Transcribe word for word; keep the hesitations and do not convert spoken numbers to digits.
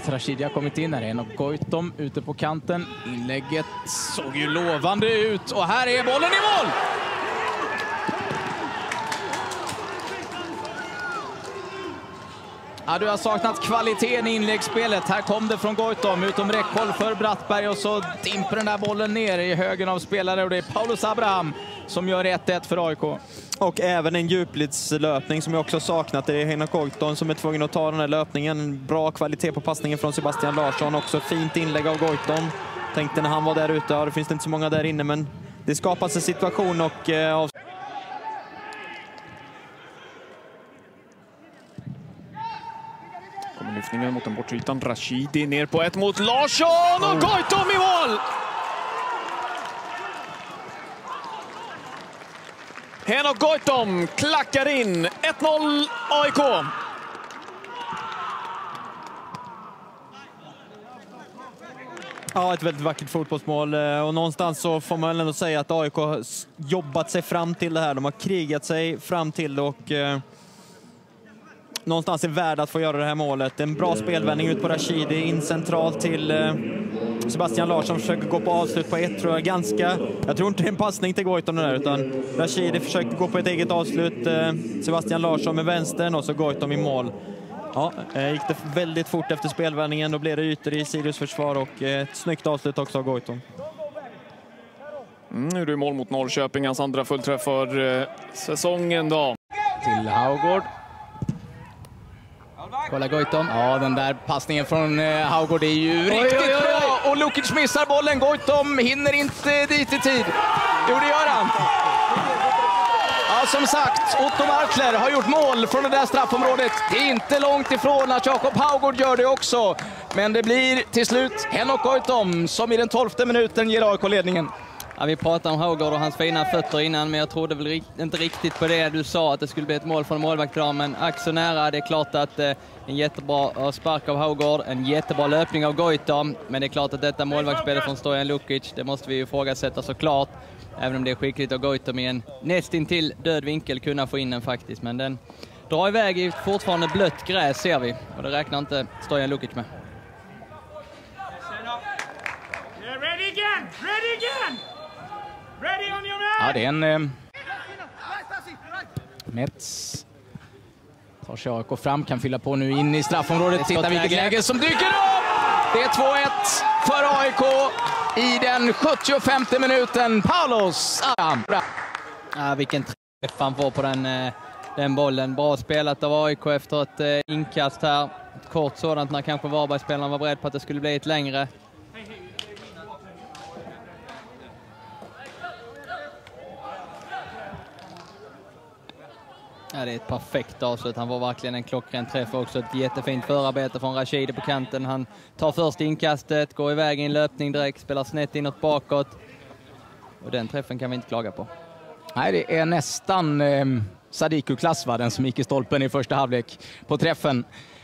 exakt. Rashidi har kommit in här. En och Goitom ute på kanten. Inlägget såg ju lovande ut. Och här är bollen i mål! Ja, du har saknat kvaliteten i inläggsspelet. Här kom det från Goitom utom räckhåll för Brattberg och så dimper den där bollen ner i högen av spelare och det är Paulus Abraham som gör ett ett för A I K. Och även en djupledslöpning som jag också saknat. Det är Henok Goitom som är tvungen att ta den här löpningen. Bra kvalitet på passningen från Sebastian Larsson. Också fint inlägg av Goitom. Tänkte när han var där ute, ja, det finns inte så många där inne, men det skapas en situation och eh, av lyftningen mot den bortytan. Rashidi ner på ett mot Larsson och Goitom i mål! Henok Goitom klackar in ett noll A I K. Ja, ett väldigt vackert fotbollsmål och någonstans så får man väl ändå säga att A I K har jobbat sig fram till det här. De har krigat sig fram till det och eh, någonstans är värd att få göra det här målet. En bra spelvändning ut på Rashidi, in centralt till eh, Sebastian Larsson, försöker gå på avslut på ett, tror jag. Ganska, jag tror inte det är en passning till Goitom där, utan Rashidi försökte gå på ett eget avslut. Eh, Sebastian Larsson med vänstern och så Goitom i mål. Ja, eh, gick det väldigt fort efter spelvändningen. Då blev det ytor i Sirius försvar och eh, ett snyggt avslut också av Goitom. Mm, nu är det mål mot Norrköping, hans andra fullträff för eh, säsongen då. Till Haugård. Kolla Goitom. Ja, den där passningen från eh, Haugård är ju oj, riktigt oj, oj, oj. bra. Och Lukic missar bollen. Goitom hinner inte dit i tid. Jo, det gör han. Ja, som sagt, Otto Markler har gjort mål från det där straffområdet. Det är inte långt ifrån att Jakob Haugård gör det också. Men det blir till slut Henok Goitom som i den tolfte minuten ger A I K-ledningen. Ja, vi pratade om Haugård och hans fina fötter innan, men jag trodde väl inte riktigt på det du sa, att det skulle bli ett mål från målvakt idag, men ack så nära. Det är klart att eh, en jättebra spark av Haugård, en jättebra löpning av Goitom, men det är klart att detta målvaktsspelet från Stojan Lukic, det måste vi ju ifrågasätta såklart, även om det är skickligt av Goitom i en nästintill död vinkel kunna få in den faktiskt, men den drar iväg i fortfarande blött gräs ser vi, och det räknar inte Stojan Lukic med. Ready again! Ready again! Ja, det är en... Eh, Mets tar sig A I K fram, kan fylla på nu in i straffområdet. Titta vilket läge som dyker upp! Det är två ett för A I K i den sjuttiofemte minuten. Paulus Abraham. Ja, vilken träff han får på den, den bollen. Bra spelat av A I K efter ett eh, inkast här. Ett kort sådant när kanske Varbergsspelarna var beredd på att det skulle bli ett längre. Ja, det är ett perfekt avslut. Han var verkligen en klockren träff också. Ett jättefint förarbete från Rashidi på kanten. Han tar först inkastet, går iväg i en löpning direkt, spelar snett inåt bakåt. Och den träffen kan vi inte klaga på. Nej, det är nästan eh, Sadiku-klass, va? Den som gick i stolpen i första halvlek på träffen.